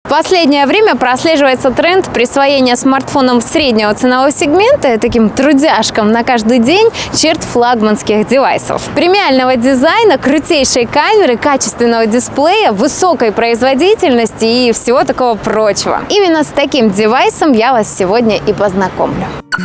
В последнее время прослеживается тренд присвоения смартфонам среднего ценового сегмента, таким трудяшкам на каждый день, черт флагманских девайсов. Премиального дизайна, крутейшей камеры, качественного дисплея, высокой производительности и всего такого прочего. Именно с таким девайсом я вас сегодня и познакомлю.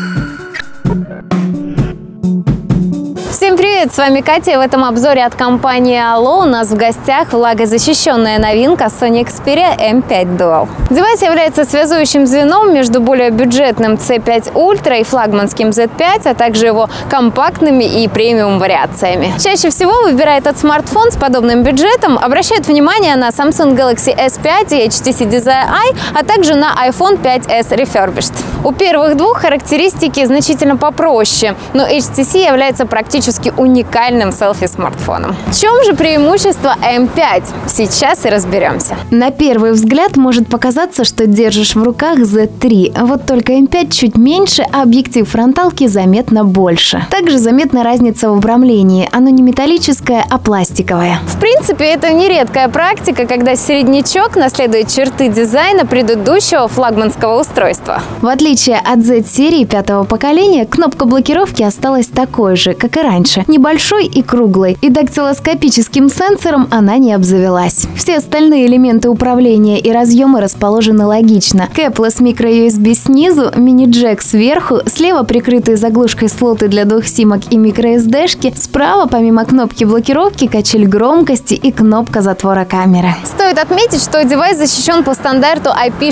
Всем привет! С вами Катя, и в этом обзоре от компании Allo у нас в гостях влагозащищенная новинка Sony Xperia M5 Dual. Девайс является связующим звеном между более бюджетным C5 Ultra и флагманским Z5, а также его компактными и премиум вариациями. Чаще всего, выбирая этот смартфон с подобным бюджетом, обращают внимание на Samsung Galaxy S5 и HTC Desire, а также на iPhone 5s Refurbished. У первых двух характеристики значительно попроще, но HTC является практически уникальным селфи-смартфоном. В чем же преимущество M5? Сейчас и разберемся. На первый взгляд может показаться, что держишь в руках Z3. Вот только M5 чуть меньше, а объектив фронталки заметно больше. Также заметна разница в обрамлении. Оно не металлическое, а пластиковое. В принципе, это не редкая практика, когда середнячок наследует черты дизайна предыдущего флагманского устройства. В отличие от Z-серии пятого поколения, кнопка блокировки осталась такой же, как и раньше. Небольшой и круглой, и дактилоскопическим сенсором она не обзавелась. Все остальные элементы управления и разъемы расположены логично. Кэплесс микро-USB снизу, мини-джек сверху, слева прикрытые заглушкой слоты для двух симок и microSD-шки, справа помимо кнопки блокировки качель громкости и кнопка затвора камеры. Стоит отметить, что девайс защищен по стандарту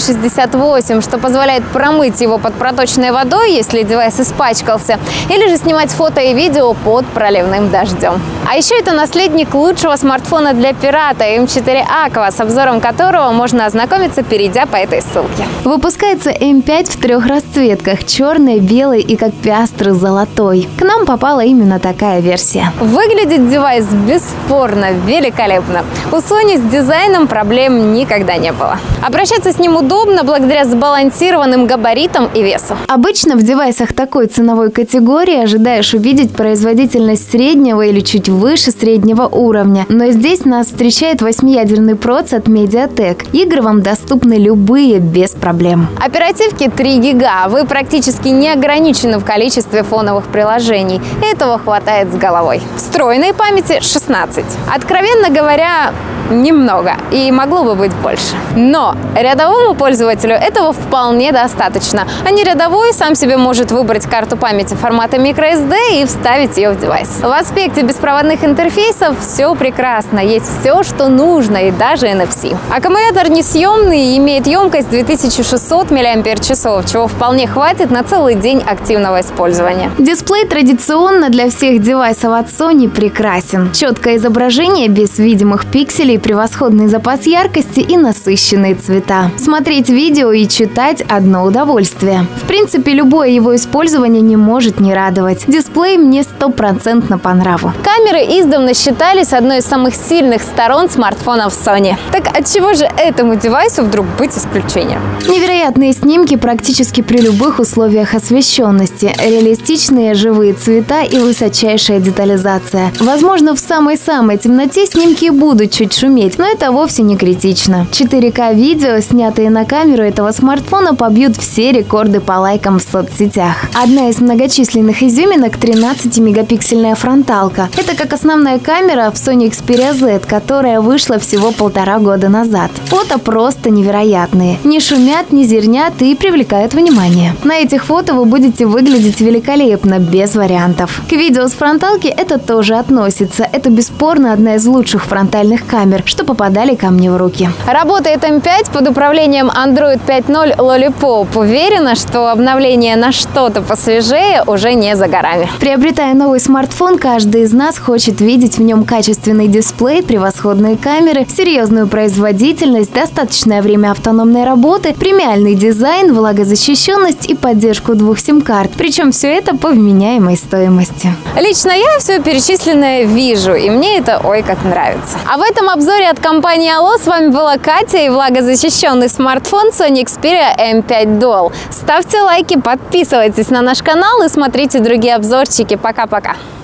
IP68, что позволяет промыть его под проточной водой, если девайс испачкался, или же снимать фото и видео под проливным дождем. А еще это наследник лучшего смартфона для пирата M4 Aqua, с обзором которого можно ознакомиться, перейдя по этой ссылке. Выпускается M5 в трех расцветках – черный, белый и как пиастры золотой. К нам попала именно такая версия. Выглядит девайс бесспорно великолепно. У Sony с дизайном проблем никогда не было. Обращаться с ним удобно благодаря сбалансированным габаритам и весу. Обычно в девайсах такой ценовой категории ожидаешь увидеть производительность среднего или чуть выше среднего уровня. Но здесь нас встречает 8-ядерный проц от Mediatek. Игры вам доступны любые без проблем. Оперативки 3 гига. Вы практически не ограничены в количестве фоновых приложений. Этого хватает с головой. Встроенной памяти 16. Откровенно говоря, немного. И могло бы быть больше. Но рядовому пользователю этого вполне достаточно. А не рядовой сам себе может выбрать карту памяти формата microSD и вставить ее в девайс. В аспекте беспроводных интерфейсов все прекрасно. Есть все, что нужно, и даже NFC. Аккумулятор несъемный и имеет емкость 2600 мАч, чего вполне хватит на целый день активного использования. Дисплей традиционно для всех девайсов от Sony прекрасен. Четкое изображение без видимых пикселей, превосходный запас яркости и насыщенные цвета. Смотреть видео и читать – одно удовольствие. В принципе, любое его использование не может не радовать. Дисплей мне 100% по нраву. Камеры издавна считались одной из самых сильных сторон смартфонов Sony. Так отчего же этому девайсу вдруг быть исключением? Невероятные снимки практически при любых условиях освещенности, реалистичные живые цвета и высочайшая детализация. Возможно, в самой-самой темноте снимки будут чуть шуметь, но это вовсе не критично. 4К видео, снятые на камеру этого смартфона, побьют все рекорды по лайкам в соцсетях. Одна из многочисленных изюминок – 13-мегапиксельная фронталка. Это как основная камера в Sony Xperia Z, которая вышла всего 1,5 года назад. Фото просто невероятные. Не шумят, не зернят и привлекают внимание. На этих фото вы будете выглядеть великолепно, без вариантов. К видео с фронталки это тоже относится. Это бесспорно одна из лучших фронтальных камер, что попадали ко мне в руки. Работает M5 под управлением Android 5.0 Lollipop. Уверена, что обновление на что-то посвежее уже не за горами. Приобретая новый смартфон, каждый из нас хочет видеть в нем качественный дисплей, превосходные камеры, серьезную производительность, достаточное время автономной работы, премиальный дизайн, влагозащищенность и поддержку 2 сим-карт. Причем все это по вменяемой стоимости. Лично я все перечисленное вижу, и мне это ой как нравится. А в этом обзоре от компании Allo с вами была Катя и влагозащищенный смартфон Sony Xperia M5 Dual. Ставьте лайки, подписывайтесь на наш канал и смотрите другие обзорчики. Пока-пока!